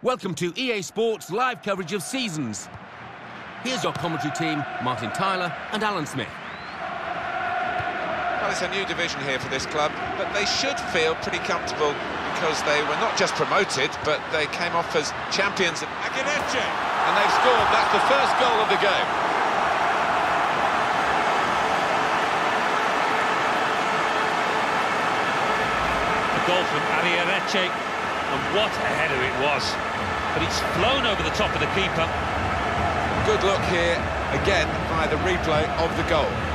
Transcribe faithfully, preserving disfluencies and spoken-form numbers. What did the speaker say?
Welcome to E A Sports live coverage of seasons. Here's your commentary team, Martin Tyler and Alan Smith. Well, it's a new division here for this club, but they should feel pretty comfortable because they were not just promoted, but they came off as champions. Aguineche, and they've scored. That's the first goal of the game. A goal from Aguineche, and what a header it was. But it's flown over the top of the keeper. Good look here, again, by the replay of the goal.